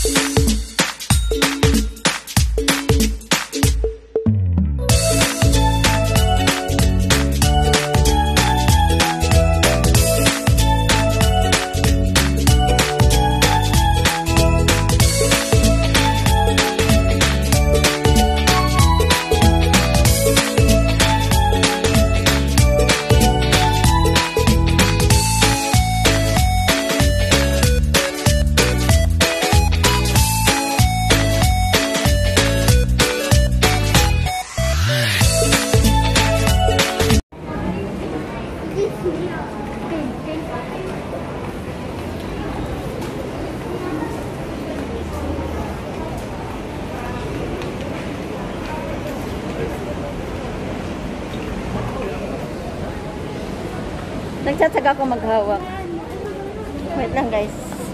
Nagtsatsaga ako maghawak. Wait lang guys.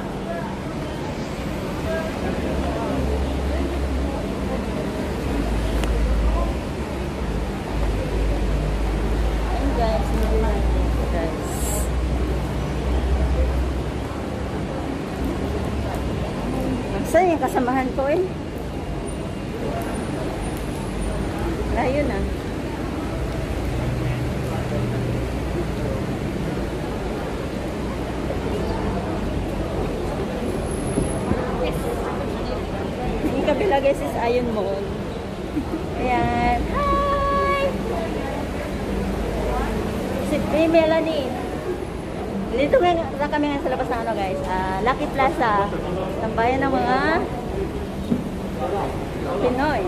Ayun guys, guys. Saan yung kasamahan ko eh? Ayun ah. Kabila guys is Ion Mall. Ayan. Hi! Si Melanie. Dito na kami nga sa labas ng ano guys. Lucky Plaza. Tambayan ng mga Pinoy.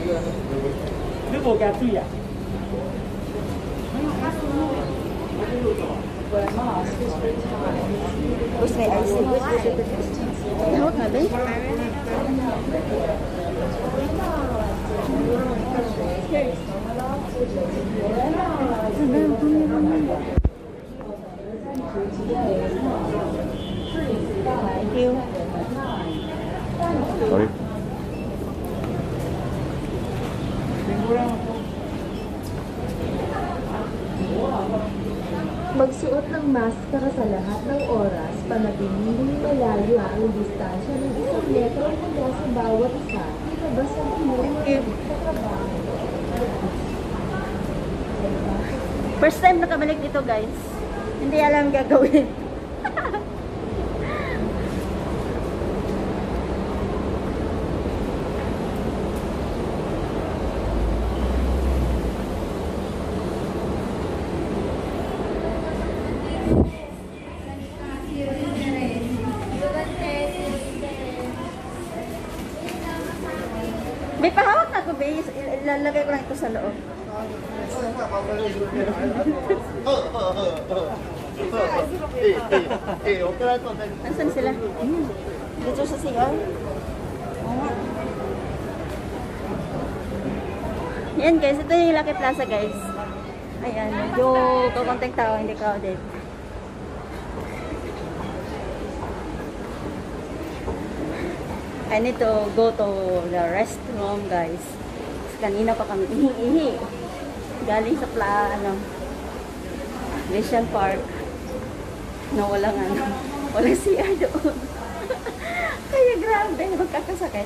Gusto may icing. Hawak nga ba? Thank you. Sorry. Magsuot ng maskara sa lahat ng oras, panatiling malayo ang distansya ng 1 metro mula sa bawat isa, ilabas ang iyong sa trabaho. First time nakabalik dito guys. Hindi alam gagawin. May pahawak na ko, Bay. Ilalagay ko lang ito sa loob. Nasaan sila? Dito sa CR. Yan guys, ito yung Lucky Plaza guys. Ayan, medyo kakonting tao, hindi crowded. I need to go to the restroom guys. Kanina pa kami ihi-ihi. Galing sa Vision Park. No, walang walang CR doon. Kaya grabe, magkakasakit.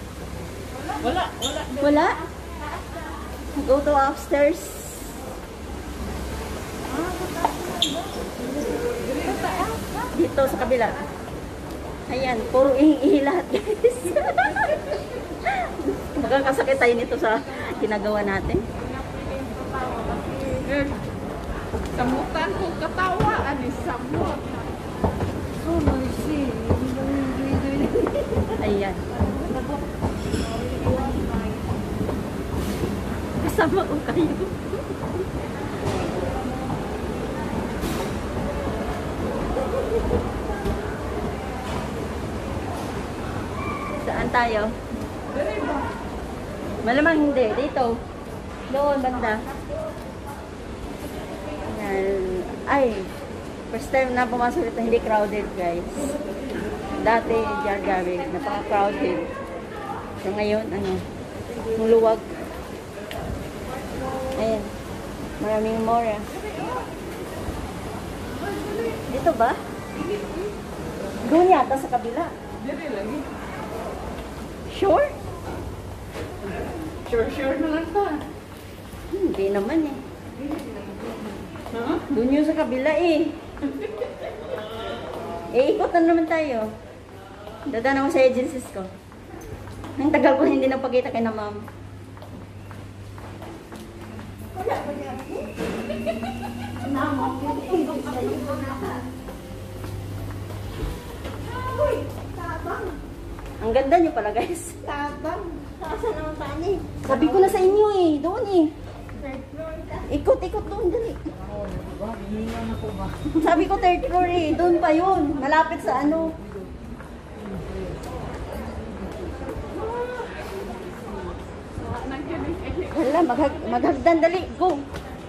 Wala? Go to upstairs. Dito sa kabila. Ayan, puro ihi-ihi lahat guys. Magkakasakit tayo nito sa ginagawa natin. Samutan ko katawa, ani samot. Oh my God. Ayan. Kasama ko kayo. Saan tayo? Malamang hindi. Dito. Doon, banda. Ayan. Ay, first time na pumasok dito, hindi crowded guys. Dati, Jargari, napaka-crowded. So ngayon, muluwag. Ayan. Maraming more. Dito ba? Doon yata sa kabila. Dire lagi. Ayan. Ay, first time na pumasok dito, hindi crowded guys. Dati, Jargari, napaka-crowded. So ngayon, muluwag. Ayan. Maraming more. Dito ba? Doon yata sa kabila. Dito. Doon yata sa kabila. Ayan. Sure? Sure na lang ta. Hindi naman eh. Ha? Doon yun sa kabila eh. Ikot na naman tayo. Dadaan ako sa agencies ko. Ang tagal ko hindi napagkita kay na ma'am. Ang ganda niyo pala guys. Tabang. Saan naman saan eh? Sabi ko na sa inyo eh. Doon eh. Ikot doon dali. Sabi ko third floor eh. Doon pa yun. Malapit sa ano. Wala, maghagdan dali. Go.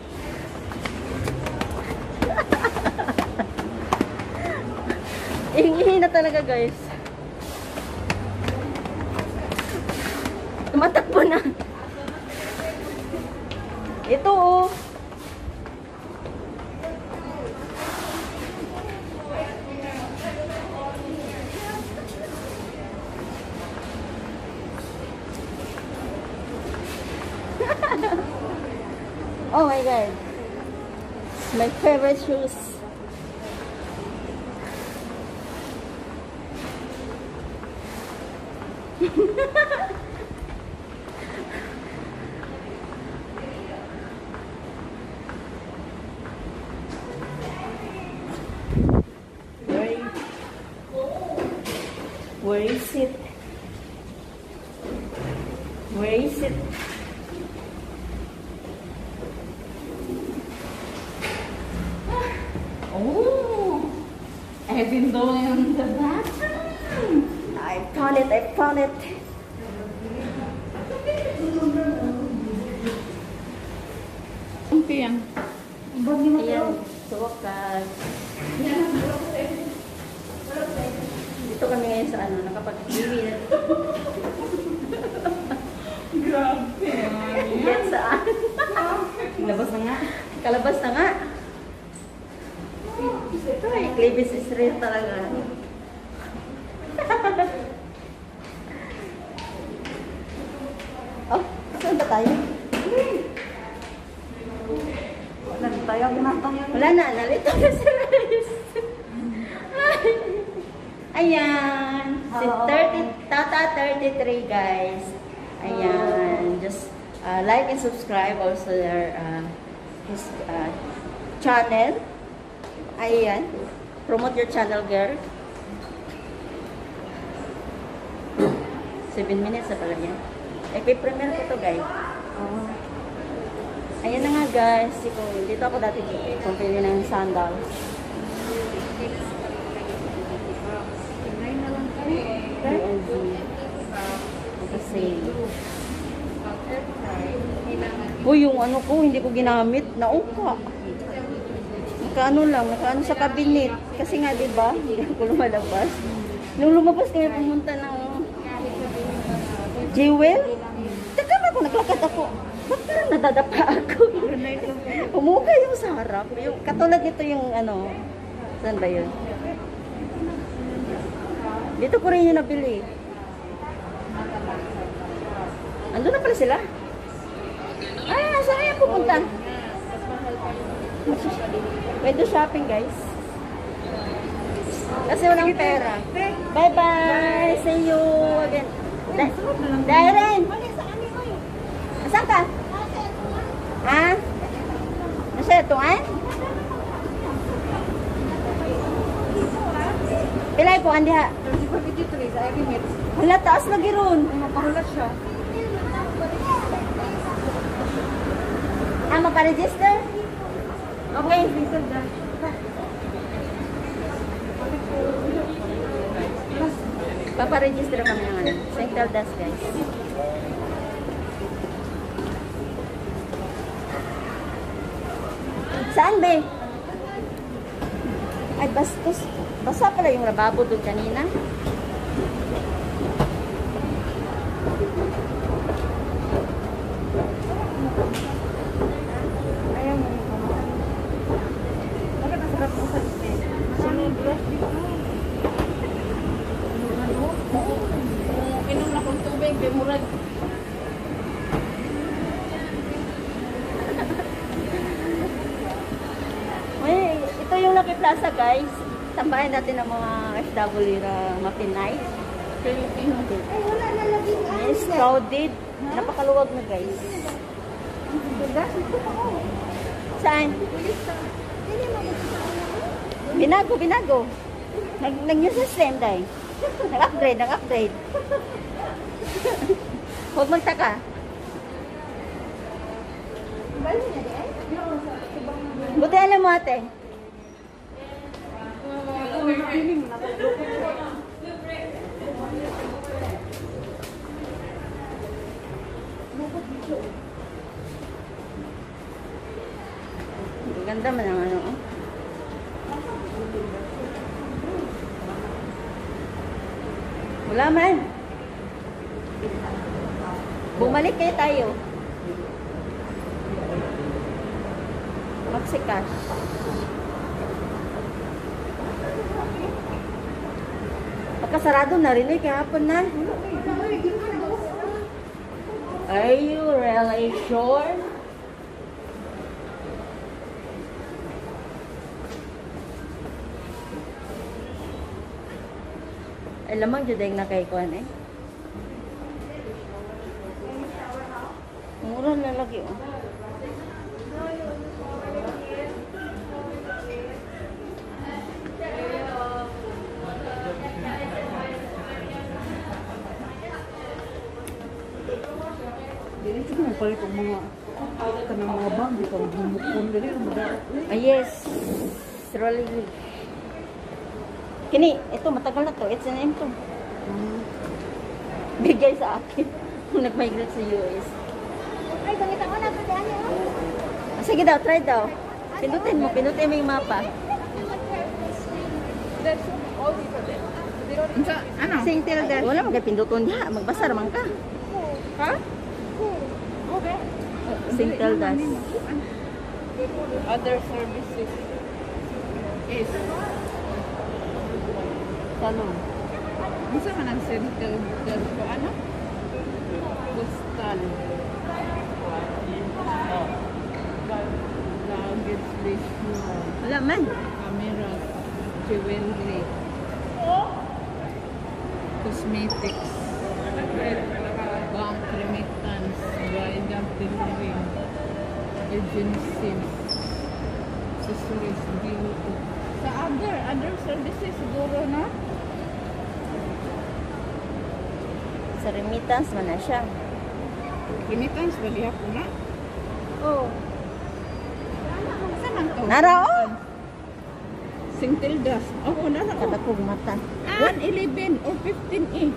Ihingi na talaga guys. Tumatakbo na. Ito oh. Oh my god. My favorite shoes. Where is it? Where is it? Oh! I've been going on the bathroom. I found it, I found it. Okay yan. Ayan, sa wakas. Dito kami ngayon sa ano, nakapag-iwi na. Grabe. Yan saan? Kalabas na nga. Kalabas na nga. Ito eh, Clevis is real talaga. Oh, saan ba tayo? Wala na tayo ginatang. Wala na, nalito na si Rice. Ayan. Si 30, Tata 33 guys. Ayan. Just like and subscribe also their his channel. Ayan. Promote your channel, girl. 7 minutes na pala yan. Premiere ko to guys. Ayan na nga guys. Dito ako dati pumili ng sandals. BNZ. Kasi yung ano ko, hindi ko ginamit. Nauka. Nakaano sa cabinet. Kasi nga, diba, hindi ko lumalabas. Nung lumabas kami pumunta ng Jewel, teka ba ako, naglakad ako. Ba't parang nadadapa ako? Umuga yung sa harap. Yung, katulad nito yung ano, saan ba yun? Dito ko rin yung nabili. Andun na pala sila? Ah, saan kaya pupunta? Pwede shopping guys. Kasi walang pera. Bye-bye! See you again. Darren! Asan ka? Ha? Nasa tuan? Pilay po, andi ha? Hala, taas lagi ron. Mapahulat siya. Ah, maparegister? Okay. Paparegister kami ng ano. Central Dust, guys. Saan, be? Ay, bastos. Basa pala yung lababo doon kanina. Ayaw mo rin ko. Bakit nasarap mo sa display? Inom na kong tubig. Lucky Plaza, guys. Tambahin natin ang mga FW na mapinay. Filipino din. Ay, wala na laging It's crowded. Napakaluwag na, guys. Saan? Binago. Nag-new system, day. Nag-upgrade. Huwag mong taka. Buti alam mo, ate. Ganda man ang ano. Wala man. Bumalik kayo tayo. Maxicash. Pagkasarado na rin eh, kahapon na. Are you really sure? Ay, lamang dyan na kay Kwan eh. Mura na lagi oh. Dili ko mo palit ang mga kanang mga bag di ka bumukon dili Ah, yes. It's really good. Kini, ito matagal na to. It's an M to. Bigay sa akin. Kung nag-migrate sa US. Ay, gamit ako na ito dyan yun. Ah, sige daw, try daw. Pinutin mo yung mapa. Ano? Singtil dash. Wala mo kay pinduton diha. Magbasa naman ka. Ha? Okay. Singtel dash. Other services is Talong. Isa man ang Singtel dash ko ano? Postal. Luggage ratio. Wala man. Camera. Jewelry. Cosmetics. Bank remittance. Guidance delivery. Agencies. Accessories. Beauty. Sa other services siguro na? Sa remittance man na siya. Remittance bali ako na? Oh. Saan ang to? Nara oh. Singtel dash. Oo, nara oh. Kada kong mata. 111 or 15A.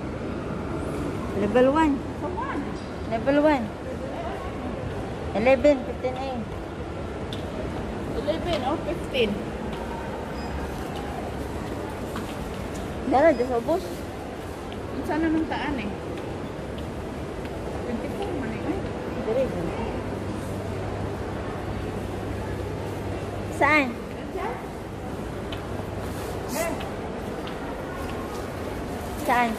Level 1. Come on. Level 1. 11, 15A. 11 or 15. Dara, di sa bus. Saan na nung taan eh? 24 man eh. Dire. Saan? Saan?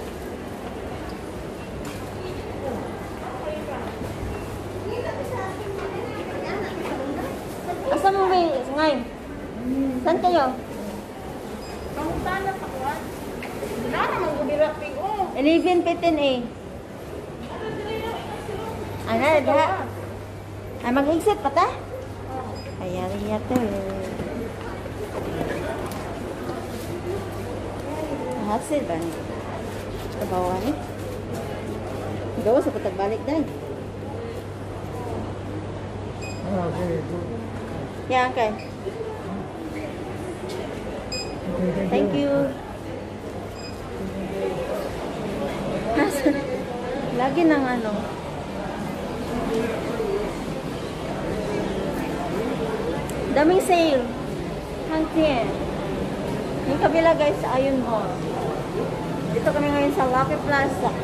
Asa mo ba ngayon? Saan kayo? Kamutan na pakuan. Wala namang gubiraping oh. 11, 15A. Ano, diha? Ay, mag-exit pa ta? Ayari yata eh. Hasil ba ni? Kabawa ni? Gawa sa patagbalik dahil. Yan kay. Thank you. Lagi ng ano. Daming sale. Hangtien. Yung kabila guys, ayun mo. Dito kami ngayon sa Lucky Plaza.